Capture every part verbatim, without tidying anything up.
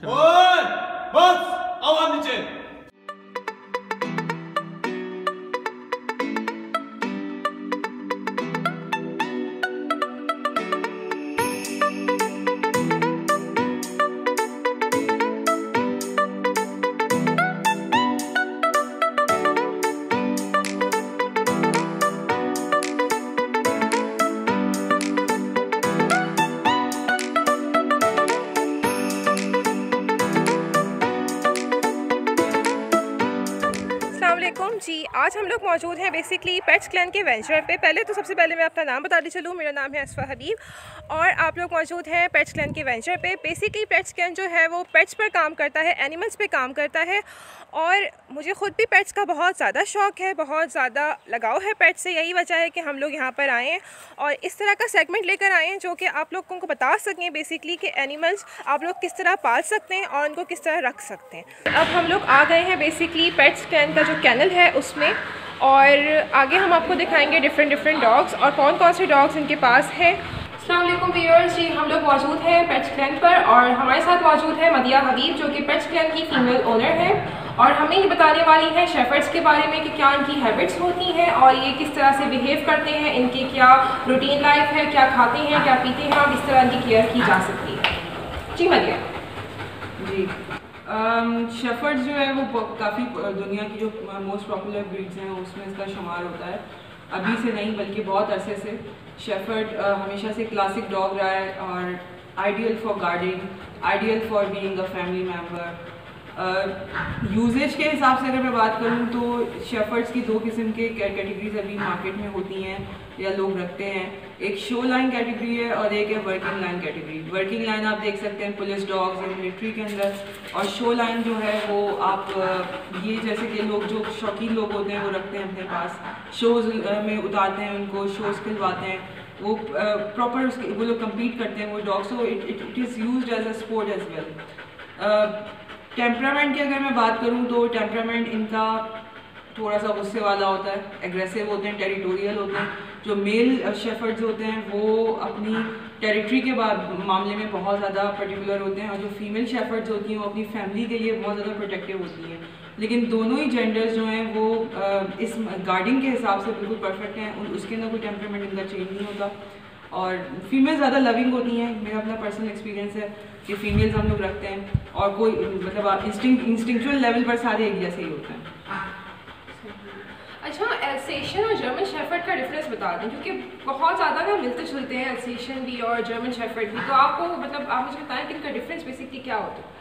ओए बस आओ आप नीचे। जी, आज हम लोग मौजूद हैं बेसिकली पेट्स क्लैन के वेंचर पे। पहले तो सबसे पहले मैं अपना नाम बताती चलूँ, मेरा नाम है असफा हबीब और आप लोग मौजूद हैं पेट्स क्लैन के वेंचर पे। बेसिकली पेट्स क्लैन जो है वो पेट्स पर काम करता है, एनिमल्स पे काम करता है और मुझे ख़ुद भी पेट्स का बहुत ज़्यादा शौक़ है, बहुत ज़्यादा लगाव है पेट्स से। यही वजह है कि हम लोग यहाँ पर आए हैं और इस तरह का सेगमेंट लेकर आए हैं जो कि आप लोगों को बता सकें बेसिकली कि एनिमल्स आप लोग किस तरह पाल सकते हैं और उनको किस तरह रख सकते हैं। अब हम लोग आ गए हैं बेसिकली पेट्स क्लैन का जो कैनल है उसमें और आगे हम आपको दिखाएंगे डिफरेंट डिफरेंट डॉग्स और कौन कौन से डॉग्स इनके पास है। अस्सलाम वालेकुम व्यूअर्स जी, हम लोग मौजूद हैं पेट्स क्लैन पर और हमारे साथ मौजूद है मदिया हबीब जो कि पेट्स क्लैन की फ़ीमेल ओनर है और हमें ये बताने वाली है शेफर्ड्स के बारे में कि क्या इनकी हैबिट्स होती हैं और ये किस तरह से बिहेव करते हैं, इनकी क्या रूटीन लाइफ है, क्या खाते हैं, क्या पीते हैं और किस तरह इनकी केयर की जा सकती है। जी मदिया जी, शेफर्ड्स um, जो है वो काफ़ी दुनिया की जो मोस्ट पॉपुलर ब्रीड्स हैं उसमें इसका शुमार होता है। अभी से नहीं बल्कि बहुत अरसे से शेफर्ड uh, हमेशा से क्लासिक डॉग रहा है और ideal for guarding, ideal for being a family member. Uses के हिसाब से अगर मैं बात करूँ तो शेफर्ड्स की दो किस्म के कैटेगरीज अभी मार्केट में होती हैं या लोग रखते हैं। एक शो लाइन कैटेगरी है और एक है working line category. Working line आप देख सकते हैं पुलिस डॉग्स या मिलिट्री के अंदर, और शो लाइन जो है वो आप ये जैसे कि लोग जो शौकीन लोग होते हैं वो रखते हैं अपने पास, शोज़ में उतारते हैं उनको, शोज़ खिलवाते हैं, वो प्रॉपर उसके वो लोग कम्पीट करते हैं वो dogs. So it it is used as a sport as well. Temperament की अगर मैं बात करूँ तो टेम्परामेंट इनका थोड़ा सा गुस्से वाला होता है, एग्रेसिव होते हैं, टेरिटोरियल होते हैं। जो मेल शेफर्ड्स होते हैं वो अपनी टेरिटरी के मामले में बहुत ज़्यादा पर्टिकुलर होते हैं और जो फीमेल शेफर्ड्स होती हैं वो अपनी फैमिली के लिए बहुत ज़्यादा प्रोटेक्टिव होती हैं। लेकिन दोनों ही जेंडर्स जो हैं वो इस गार्डिंग के हिसाब से बिल्कुल परफेक्ट हैं, उसके अंदर कोई टेम्परामेंट इनका चेंज नहीं होता और फीमेल ज़्यादा लविंग होती हैं। मेरा अपना पर्सनल एक्सपीरियंस है कि फ़ीमेल्स हम लोग रखते हैं और कोई मतलब आप इंस्टिंक्ट इंस्टिंक्चुअल लेवल पर सारे एक जैसे ही होते हैं। अच्छा, एल्सेशियन और जर्मन शेफर्ड का डिफरेंस बता दें क्योंकि बहुत ज़्यादा ना मिलते जुलते हैं एल्सेशियन भी और जर्मन शेफर्ड भी, तो आपको मतलब आप मुझे बताएं कि इनका डिफरेंस बेसिकली क्या होता है।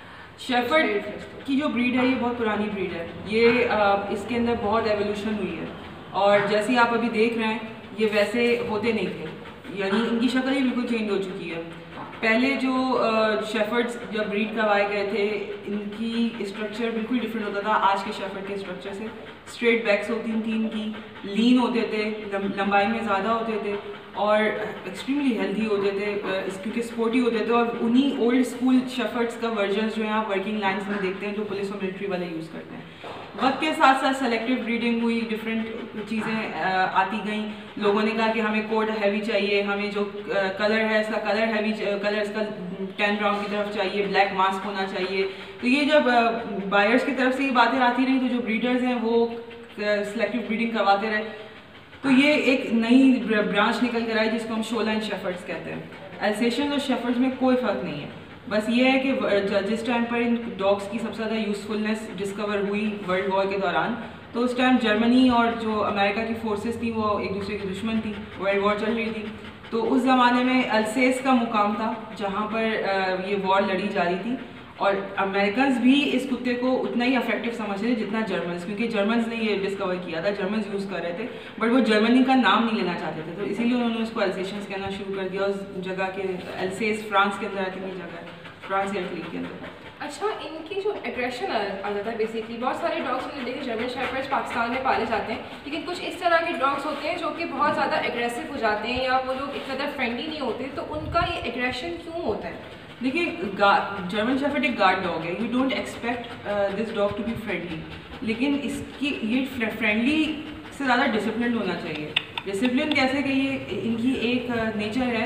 शेफर्ड की जो ब्रीड है ये बहुत पुरानी ब्रीड है, ये आ, इसके अंदर बहुत एवोल्यूशन हुई है और जैसे आप अभी देख रहे हैं ये वैसे होते नहीं थे, यानी इनकी शक्ल ही बिल्कुल चेंज हो चुकी है। पहले जो शेफर्ड्स जब ब्रीड करवाए गए थे इनकी स्ट्रक्चर बिल्कुल डिफरेंट होता था आज के शेफर्ड के स्ट्रक्चर से। स्ट्रेट बैक्स होती थी इनकी, लीन होते थे, लंबाई में ज़्यादा होते थे और एक्सट्रीमली हेल्दी होते थे क्योंकि स्पोर्टी होते थे। और उन्हीं ओल्ड स्कूल शेफर्ड्स का वर्जन्स जो हैं आप वर्किंग लाइन्स में देखते हैं जो पुलिस और मिलिट्री वाले यूज़ करते हैं। वक्त के साथ साथ सेलेक्टिव ब्रीडिंग हुई, डिफरेंट चीज़ें आती गई। लोगों ने कहा कि हमें कोट हैवी चाहिए, हमें जो कलर है इसका कलर हैवी, कलर इसका टैन ब्राउन की तरफ चाहिए, ब्लैक मास्क होना चाहिए। तो ये जब बायर्स की तरफ से ये बातें आती रही तो जो ब्रीडर्स हैं वो सेलेक्टिव ब्रीडिंग करवाते रहे, तो ये एक नई ब्रांच निकल कर आई जिसको हम शो लाइन शेफर्ड्स कहते हैं। एल्सेशियन और शेफर्ड्स में कोई फ़र्क नहीं है, बस ये है कि जिस टाइम पर इन डॉग्स की सबसे ज़्यादा यूज़फुलनेस डिस्कवर हुई वर्ल्ड वॉर के दौरान, तो उस टाइम जर्मनी और जो अमेरिका की फोर्सेस थी वो एक दूसरे की दुश्मन थी, वर्ल्ड वॉर चल रही थी। तो उस ज़माने में अल्सेस का मुकाम था जहाँ पर ये वॉर लड़ी जा रही थी और अमेरिकन्स भी इस कुत्ते को उतना ही अफेक्टिव समझ रहे थे जितना जर्मन्स, क्योंकि जर्मन्स ने ये डिस्कवर किया था, जर्मन्स यूज़ कर रहे थे बट वो जर्मनी का नाम नहीं लेना चाहते थे, तो इसीलिए उन्होंने उसको एल्सेशियंस कहना शुरू कर दिया। उस जगह के एल्सेस फ्रांस के अंदर आती है जगह है, फ्रांस या इटली के अंदर। अच्छा, इनकी जो एग्रेशन आ जाता है बेसिकली, बहुत सारे डॉग्स मैंने देखे जर्मन शेफर्ड्स पाकिस्तान में पाले जाते हैं, लेकिन कुछ इस तरह के डॉग्स होते हैं जो कि बहुत ज़्यादा एग्रेसिव हो जाते हैं या वो लोग इतना फ्रेंडली नहीं होते, तो उनका ये एग्रेशन क्यों होता है? देखिए, जर्मन शेफर्ड एक गार्ड डॉग है, you don't expect this dog to be friendly, लेकिन इसकी ये फ्रेंडली से ज़्यादा डिसिप्लिन होना चाहिए। डिसिप्लिन कैसे कि ये इनकी एक नेचर है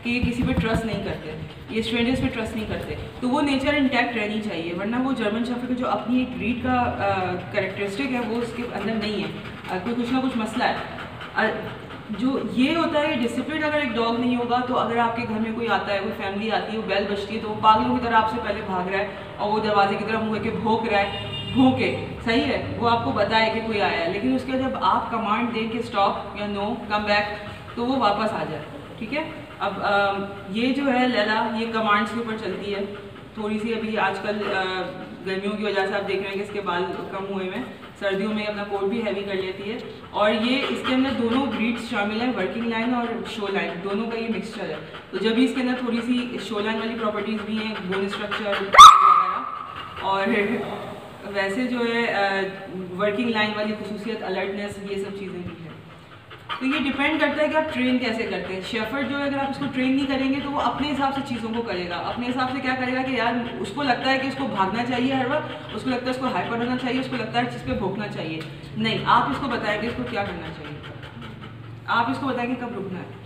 कि ये किसी पे ट्रस्ट नहीं करते, ये स्ट्रेंजर्स पे ट्रस्ट नहीं करते, तो वो नेचर इंटैक्ट रहनी चाहिए, वरना वो जर्मन शेफर्ड का जो अपनी एक ब्रीड का कैरेक्टरिस्टिक है वो उसके अंदर नहीं है, आ, कोई कुछ ना कुछ मसला है। आ, जो ये होता है डिसिप्लिन, अगर एक डॉग नहीं होगा तो अगर आपके घर में कोई आता है, कोई फैमिली आती है, वो बेल बजती है तो वो पागलों की तरह आपसे पहले भाग रहा है और वो दरवाजे की तरफ मुँह के भौंक रहा है, भौंके सही है, वो आपको बताए कि कोई आया है, लेकिन उसके बाद जब आप कमांड दें कि स्टॉप या नो कम बैक तो वो वापस आ जाए, ठीक है। अब आ, ये जो है लैला ये कमांड्स के ऊपर चलती है, थोड़ी सी अभी आजकल गर्मियों की वजह से आप देख रहे हैं कि इसके बाल कम हुए हैं, सर्दियों में अपना कोट भी हैवी कर लेती है, और ये इसके अंदर दोनों ब्रीड्स शामिल हैं, वर्किंग लाइन और शो लाइन, दोनों का ये मिक्सचर है। तो जब भी इसके अंदर थोड़ी सी शो लाइन वाली प्रॉपर्टीज़ भी हैं, बोन स्ट्रक्चर वगैरह, और वैसे जो है वर्किंग लाइन वाली खुसूसियत, अलर्टनेस, ये सब चीज़ें भी हैं। तो ये डिपेंड करता है कि आप ट्रेन कैसे करते हैं। शेफर्ड जो है अगर आप उसको ट्रेन नहीं करेंगे तो वो अपने हिसाब से चीज़ों को करेगा, अपने हिसाब से क्या करेगा कि यार उसको लगता है कि उसको भागना चाहिए हर वक्त, उसको लगता है उसको हाइपर होना चाहिए, उसको लगता है चीज़ पे भोंकना चाहिए। नहीं, आप इसको बताएंगे इसको क्या करना चाहिए, आप इसको बताएंगे कब रुकना है।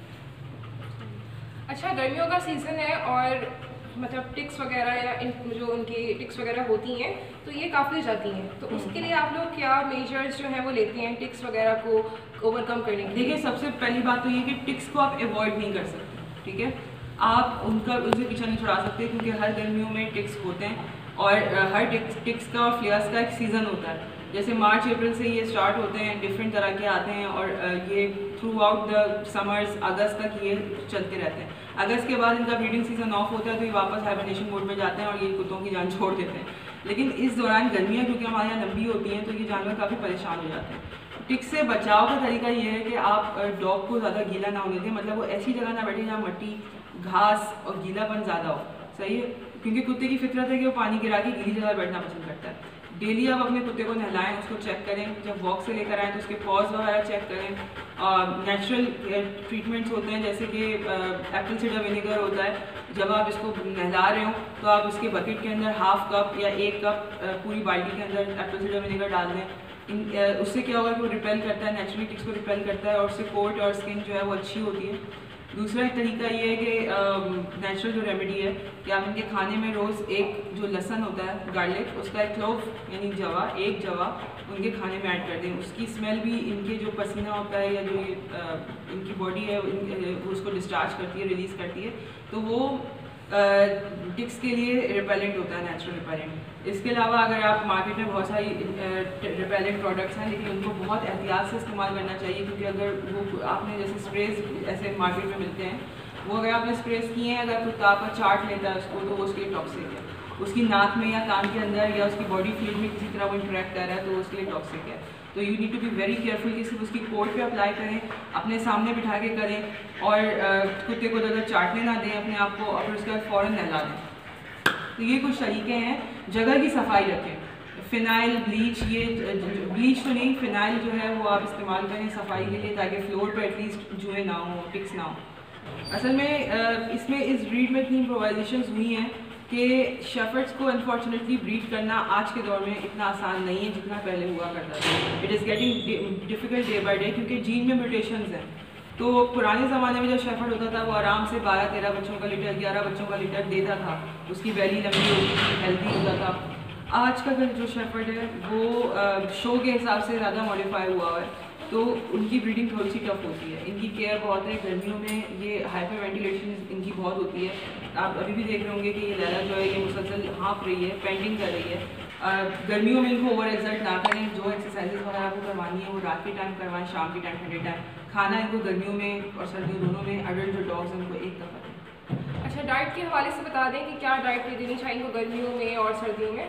अच्छा, गर्मियों का सीज़न है और मतलब टिक्स वगैरह या इन जो उनकी टिक्स वगैरह होती हैं तो ये काफ़ी जाती हैं, तो उसके लिए आप लोग क्या मेजर्स जो हैं वो लेते हैं टिक्स वगैरह को ओवरकम करने के लिए? देखिए, सबसे पहली बात तो ये कि टिक्स को आप अवॉइड नहीं कर सकते, ठीक है। आप उनका उनसे पीछा नहीं छुड़ा सकते क्योंकि हर गर्मियों में टिक्स होते हैं और हर टिक्स टिक्स का और फ्लेयर्स का एक सीज़न होता है। जैसे मार्च अप्रैल से ये स्टार्ट होते हैं, डिफरेंट तरह के आते हैं और ये थ्रू आउट द समर्स अगस्त तक ये चलते रहते हैं। अगस्त के बाद इनका ब्रीडिंग सीजन ऑफ होता है तो ये वापस हाइबरनेशन मोड में जाते हैं और ये कुत्तों की जान छोड़ देते हैं। लेकिन इस दौरान गर्मियाँ क्योंकि हमारे यहाँ लंबी होती हैं तो ये जानवर काफ़ी परेशान हो जाते हैं। टिक्स से बचाव का तरीका ये है कि आप डॉग को ज़्यादा गीला ना होने दें, मतलब वो ऐसी जगह ना बैठे जहाँ मिट्टी, घास और गीलापन ज़्यादा हो, सही है, क्योंकि कुत्ते की फितरत है कि वो पानी गिरा के गीली जगह बैठना पसंद करता है। डेली आप अपने कुत्ते को नहलाएं, उसको चेक करें, जब वॉक से लेकर आएँ तो उसके पॉज वगैरह चेक करें। नेचुरल ट्रीटमेंट्स होते हैं जैसे कि एप्पल साइडर विनेगर होता है, जब आप इसको नहला रहे हो तो आप इसके बकेट के अंदर हाफ कप या एक कप पूरी बाल्टी के अंदर एप्पल साइडर विनेगर डाल दें। इन उससे क्या होगा कि वो रिपेल करता है, नेचुरली टिक्स को रिपेल करता है और उससे कोट और स्किन जो है वो अच्छी होती है। दूसरा एक तरीका ये है कि नेचुरल जो रेमेडी है कि आप इनके खाने में रोज़ एक जो लहसुन होता है, गार्लिक, उसका एक क्लोव यानी जवा, एक जवा उनके खाने में ऐड कर दें। उसकी स्मेल भी इनके जो पसीना होता है या जो ये इनकी बॉडी है इन, उसको डिस्चार्ज करती है, रिलीज़ करती है, तो वो टिक्स के लिए रिपेलेंट होता है, नेचुरल रिपेलेंट। इसके अलावा अगर आप मार्केट में बहुत सारी रिपेलेंट प्रोडक्ट्स हैं लेकिन उनको बहुत एहतियात से इस्तेमाल करना चाहिए क्योंकि अगर वो आपने जैसे स्प्रेज ऐसे मार्केट में मिलते हैं, वो अगर आपने स्प्रेज किए हैं, अगर कुत्ता आपका चाट लेता है उसको तो वो उसके लिए टॉक्सिक है। उसकी नाक में या कान के अंदर या उसकी बॉडी फ्लूइड में किसी तरह वो इंटरेक्ट कर रहा है तो उसके लिए टॉक्सिक है। तो you need to be very careful कि सिर्फ उसकी कोट पे अप्लाई करें, अपने सामने बिठा के करें और कुत्ते को ज़्यादा चाटने ना दें अपने आप को और फिर उसके बाद फ़ौरन नहला दें। तो ये कुछ तरीके हैं। जगह की सफाई रखें, फ़िनाइल, ब्लीच, ये ब्लीच तो नहीं, फ़िनाइल जो है वो आप इस्तेमाल करें सफाई के लिए ताकि फ्लोर पर एटलीस्ट जुएँ ना हो, टिक्स ना हो। असल में इसमें इस ब्रीड में इतनी इम्प्रोवाइजेशंस हुई हैं कि शेफर्ड्स को अनफॉर्चुनेटली ब्रीड करना आज के दौर में इतना आसान नहीं है जितना पहले हुआ करता था। It is getting difficult day by day क्योंकि जीन में म्यूटेशंस हैं। तो पुराने ज़माने में जब शेफर्ड होता था वो आराम से बारह तेरह बच्चों का लीटर, ग्यारह बच्चों का लीटर देता था, उसकी बैली लंबी होती थी, हेल्दी होता था। आज का जो शेफर्ड है वो शो के हिसाब से ज़्यादा मॉडिफाई हुआ है तो उनकी ब्रीडिंग थोड़ी सी टफ होती है, इनकी केयर बहुत है। गर्मियों में ये हाइपर वेंटिलेशन इनकी बहुत होती है। आप अभी भी देख रहे होंगे कि ये लैला जो है ये मुसलसल हाँफ रही है, पेंटिंग कर रही है। आ, गर्मियों में इनको ओवर एक्सर्ट ना करें, जो एक्सरसाइजेज वगैरह आपको करवानी है वो रात के टाइम करवाएं, शाम के टाइम, ठंडे टाइम। खाना इनको गर्मियों में और सर्दियों दोनों में अडल्ट जो डॉग्स हैं उनको एक दफ़ा दें। अच्छा, डाइट के हवाले से बता दें कि क्या डाइट दे देनी चाहिए इनको गर्मियों में और सर्दियों में?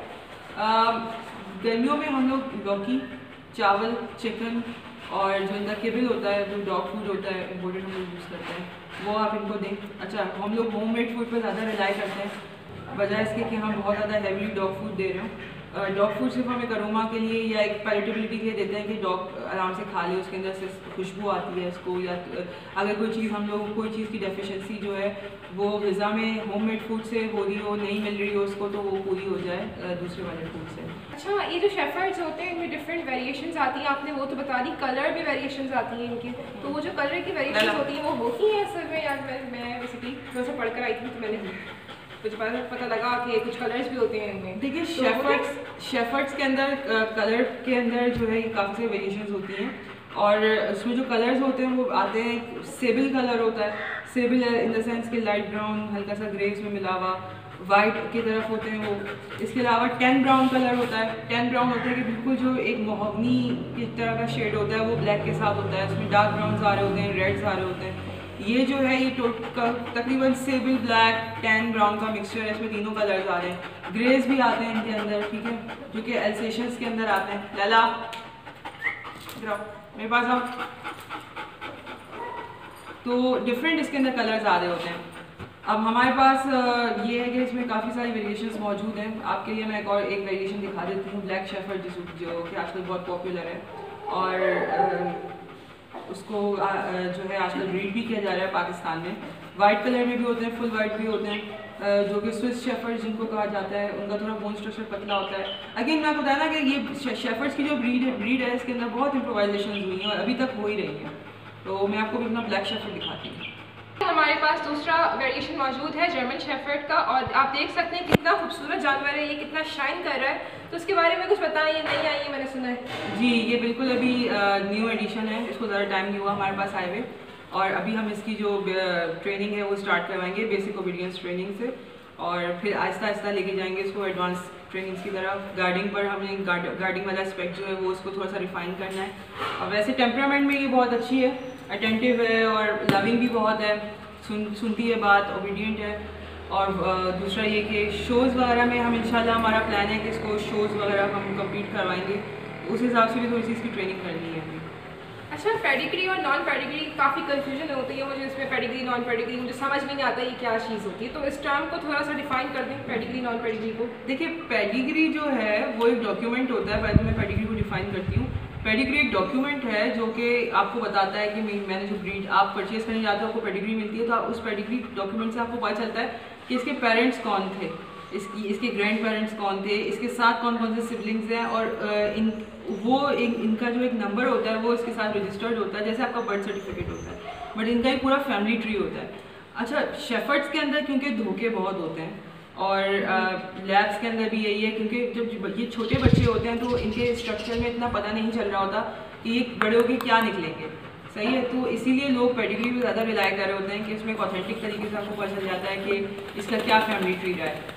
गर्मियों में हम लोग लौकी, चावल, चिकन और जो इनका केबल होता है, जो डॉग फूड होता है इम्पोर्टेड हम लोग यूज़ करते हैं, वो आप इनको दें। अच्छा, हम लोग होम मेड फूड पर ज़्यादा रिलाई करते हैं बजाय इसके कि हम बहुत ज़्यादा हैवी डॉग फूड दे रहे हो। डॉग फूड सिर्फ हम एक अरोमा के लिए या एक पैलेटेबिलिटी के लिए देते हैं कि डॉग आराम से खा ले, उसके अंदर से खुशबू आती है उसको, या अगर कोई चीज़ हम लोग कोई चीज़ की डेफिशिएंसी जो है वो ग़िज़ा में होममेड फूड से हो रही हो, नहीं मिल रही हो उसको, तो वो पूरी हो जाए दूसरे वाले फूड से। अच्छा, ये जो शेफर्ड्स होते हैं इनमें डिफरेंट वेरिएशंस आती हैं, आपने वो तो बता दी, कलर भी वेरिएशंस आती हैं इनकी, तो वो जो कलर की वेरिएशंस होती हैं वो होती हैं असल में? यार मैं मैं बेसिकली थोड़ा सा पढ़ कर आई थी तो मैंने मुझे पता लगा कि कुछ कलर्स भी होते हैं इनमें। देखिए शेफर्ड्स शेफर्ड्स के अंदर कलर के अंदर जो है काफ़ी सारी वेरिएशंस होती हैं, और उसमें जो कलर्स होते हैं वो आते हैं, सेबिल कलर होता है, सेबिल इन द सेंस कि लाइट ब्राउन हल्का सा ग्रे में मिला हुआ, वाइट की तरफ होते हैं वो। इसके अलावा टेन ब्राउन कलर होता है, टेन ब्राउन होता है कि बिल्कुल जो एक मोहगनी की तरह का शेड होता है वो ब्लैक के साथ होता है, उसमें डार्क ब्राउन आ रहे होते हैं, रेड्स आ रहे होते हैं। ये जो है ये तकरीबन सेबिल ब्लैक टेन ब्राउन का मिक्सचर है, इसमें तीनों कलर्स आ रहे हैं, ग्रेज भी आते हैं इनके अंदर, ठीक है, जो कि एल्सेशंस के अंदर आते हैं। लैला मेरे पास आओ। तो डिफरेंट इसके अंदर कलर्स आ रहे होते हैं। अब हमारे पास ये है कि इसमें काफ़ी सारी वेरिएशंस मौजूद हैं। आपके लिए मैं एक और एक वेरिएशन दिखा देती हूँ, ब्लैक शेफर्ड जो कि आजकल बहुत पॉपुलर है, और उसको जो है आजकल ब्रीड भी किया जा रहा है पाकिस्तान में। वाइट कलर में भी होते हैं, फुल वाइट भी होते हैं, जो कि स्विस शेफर्ड जिनको कहा जाता है, उनका थोड़ा बोन स्ट्रक्चर पतला होता है। अगेन मैं आपको बताया ना कि ये शेफर्ड्स की जो ब्रीड है ब्रीड है इसके अंदर बहुत इम्प्रोवाइजेशन हुई हैं और अभी तक हो ही रही हैं। तो मैं आपको भी अपना ब्लैक शेफर्ड दिखाती हूँ। हमारे पास दूसरा वेरिएशन मौजूद है जर्मन शेफर्ड का, और आप देख सकते हैं कितना खूबसूरत जानवर है, ये कितना शाइन कर रहा है, तो उसके बारे में कुछ बताएं। ये नहीं आई है, मैंने सुना है। जी, ये बिल्कुल अभी न्यू एडिशन है, इसको ज़्यादा टाइम नहीं हुआ हमारे पास आए हुए, और अभी हम इसकी जो ट्रेनिंग है वो स्टार्ट करवाएंगे बेसिक ओबीडियंस ट्रेनिंग से, और फिर आहिस्ता आहिस्ता लेके जाएंगे इसको एडवांस ट्रेनिंग्स की तरफ। गार्डिंग पर हमने गार्डिंग वाला एस्पेक्ट जो है वो उसको थोड़ा सा रिफाइन करना है। और वैसे टेम्परामेंट में ये बहुत अच्छी है, अटेंटिव है और लविंग भी बहुत है, सुन सुनती है बात, ओबीडियंट है। और दूसरा ये कि शोज़ वगैरह में हम इंशाल्लाह हमारा प्लान है कि इसको शोज़ वगैरह हम कंप्लीट करवाएंगे, उस हिसाब से भी थोड़ी सी इसकी ट्रेनिंग करनी है अभी। अच्छा, पेडिग्री और नॉन पेडिग्री काफ़ी कन्फ्यूजन होती है मुझे इसमें, पेडिग्री नॉन पेडिग्री मुझे समझ में नहीं आता ये क्या चीज़ होती है, तो इस टर्म को थोड़ा सा डिफाइन कर दें, पेडिग्री नॉन पेडिग्री को। देखिए पेडिग्री जो है वो एक डॉक्यूमेंट होता है, पहले मैं पेडिग्री को डिफाइन करती हूँ। पेडिग्री एक डॉक्यूमेंट है जो कि आपको बताता है कि मैंने जो ब्रीड आप परचेज करने जाते हो आपको पेडिग्री मिलती है, तो उस पेडिग्री डॉक्यूमेंट से आपको पता चलता है कि इसके पेरेंट्स कौन थे, इसकी इसके ग्रैंड पेरेंट्स कौन थे, इसके साथ कौन कौन से सिबलिंग्स हैं, और इन वो इन, इनका जो एक नंबर होता है वो इसके साथ रजिस्टर्ड होता है, जैसे आपका बर्थ सर्टिफिकेट होता है, बट इनका ही पूरा फैमिली ट्री होता है। अच्छा, शेफर्ड्स के अंदर क्योंकि धोखे बहुत होते हैं, और लैब्स के अंदर भी यही है, क्योंकि जब ये छोटे बच्चे होते हैं तो इनके स्ट्रक्चर में इतना पता नहीं चल रहा होता कि ये बड़े होकर क्या निकलेंगे, सही है, तो इसीलिए लोग पेडिग्री पे ज़्यादा रिलाई कर रहे होते हैं कि इसमें एक ऑथेंटिक तरीके से आपको पता चल जाता है कि इसका क्या फैमिली ट्री रहा है।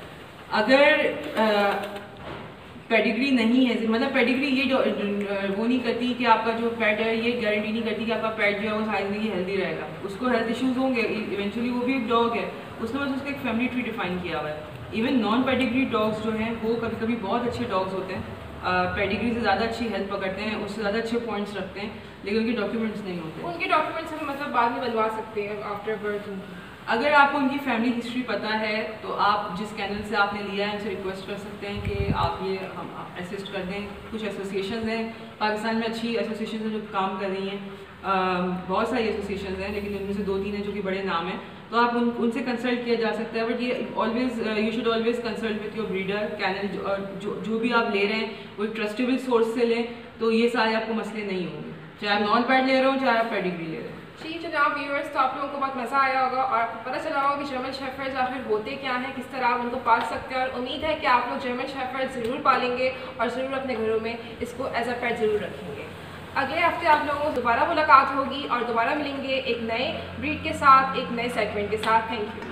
अगर पेडिग्री नहीं है, मतलब पेडिग्री ये वो नहीं करती कि आपका जो पेट है ये गारंटी नहीं करती कि आपका पेट जो है वो सारी ज़िंदगी हेल्दी रहेगा, उसको हेल्थ इश्यूज़ होंगे, इवेंचुअली वो भी एक डॉग है, उसने बस उसका एक फैमिली ट्री डिफाइन किया हुआ है। इवन नॉन पेडिग्री डॉग्स जो हैं वो कभी कभी बहुत अच्छे डॉग्स होते हैं, पेडिग्री से ज़्यादा अच्छी हेल्थ पकड़ते हैं, उससे ज़्यादा अच्छे पॉइंट्स रखते हैं, लेकिन उनके डॉक्यूमेंट्स नहीं होते। उनके डॉक्यूमेंट्स हम मतलब बाद में बनवा सकते हैं आफ्टर बर्थ। अगर आपको उनकी फैमिली हिस्ट्री पता है तो आप जिस कैनल से आपने लिया है उनसे रिक्वेस्ट कर सकते हैं कि आप ये हम असिस्ट कर दें। कुछ एसोसिएशंस हैं पाकिस्तान में, अच्छी एसोसिएशंस हैं जो काम कर रही हैं, बहुत सारी एसोसिएशंस हैं, लेकिन उनमें से दो तीन हैं जो कि बड़े नाम हैं, तो आप उन उनसे कंसल्ट किया जा सकता है। बट ये always you should always consult with your breeder kennel, जो, जो जो भी आप ले रहे हैं वो एक ट्रस्टेबल सोर्स से लें, तो ये सारे आपको मसले नहीं होंगे, चाहे आप नॉन पैड ले रहे हो चाहे आप पेडिग्री ले रहे हो। ठीक है जनाब व्यूअर्स, तो आप लोगों को बहुत मज़ा आया होगा और आपको पता चला होगा कि जर्मन शेफर्ड्स आखिर होते क्या हैं, किस तरह आप उनको पाल सकते हैं, और उम्मीद है कि आप लोग जर्मन शेफर्ड ज़रूर पालेंगे और ज़रूर अपने घरों में इसको एज अ पेट ज़रूर रखेंगे। अगले हफ्ते आप लोगों को दोबारा मुलाकात होगी और दोबारा मिलेंगे एक नए ब्रीड के साथ, एक नए सेगमेंट के साथ। Thank you.